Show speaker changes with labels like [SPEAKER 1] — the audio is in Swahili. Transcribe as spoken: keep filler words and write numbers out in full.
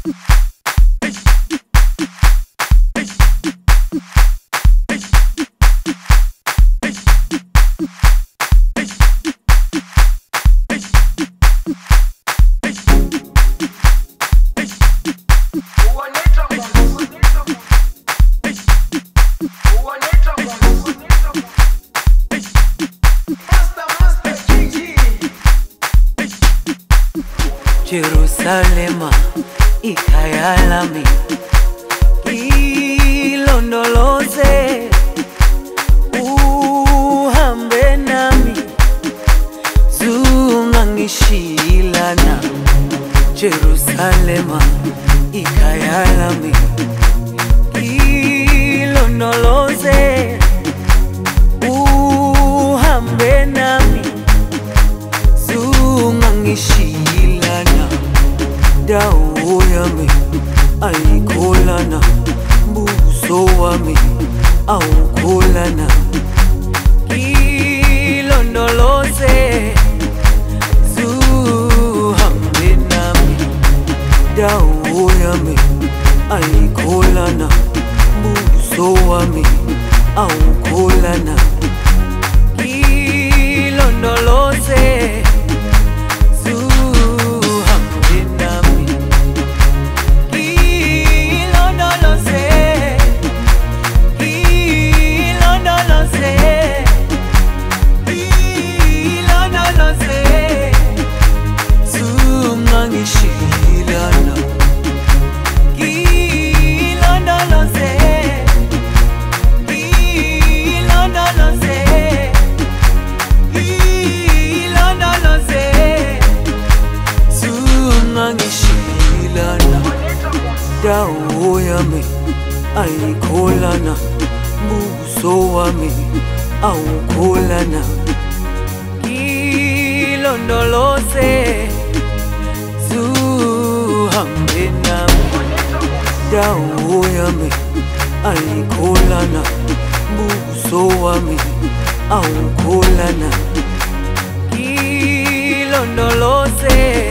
[SPEAKER 1] Jerusalema, ikhaya lami, ilondoloze, uhambe nami, zungangishilana. Jerusalema, ikhaya lami, ilondoloze, uhambe nami, zungangishilana. Dawo yami ayikholana, buso wami awukholana. Ilondoloze, zuhambe nami. Dawo yami ayikholana, buso wami awukholana. Ilondoloze, dawo yami ayikholana, buso wami awukholana. Ilondoloze, zuhambe nami. Dawo yami ayikholana, buso wami awukholana. Ilondoloze,